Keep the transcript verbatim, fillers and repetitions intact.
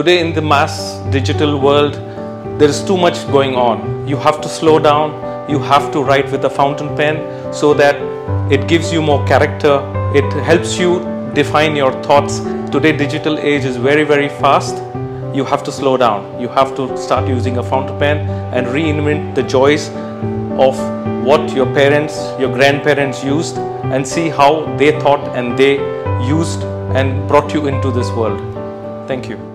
Today in the mass digital world, there is too much going on. You have to slow down, you have to write with a fountain pen so that it gives you more character, it helps you define your thoughts. Today digital age is very very fast. You have to slow down, you have to start using a fountain pen and reinvent the joys of what your parents, your grandparents used, and see how they thought and they used and brought you into this world. Thank you.